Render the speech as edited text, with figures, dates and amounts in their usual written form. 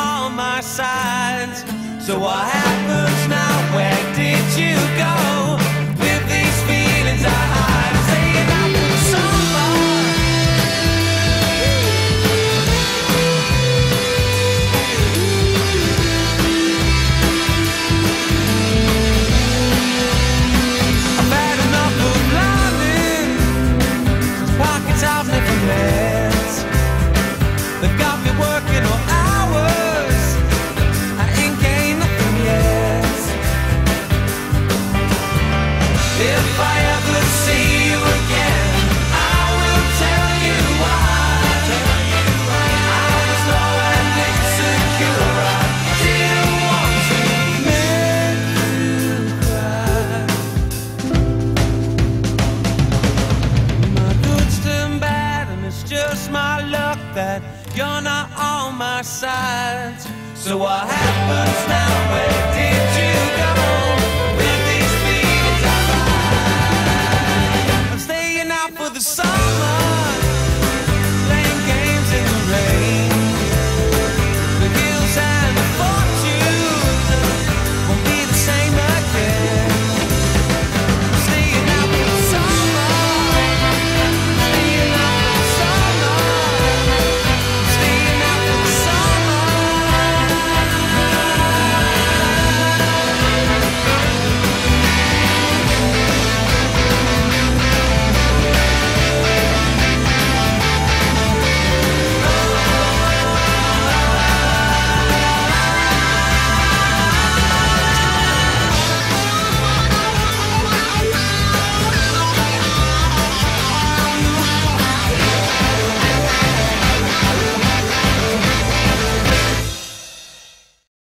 on my sides. So what happens now? Where did you go with these feelings I hide? Saying I put someone. I've had enough of blinding. Pockets I've never met. They've got me working all hours. I ain't gained nothing yet. If I ever see you again, I will tell you why. I was low and insecure. I didn't want to make you cry. My good's turned bad, and it's just my luck that you're not on my side. So what happened?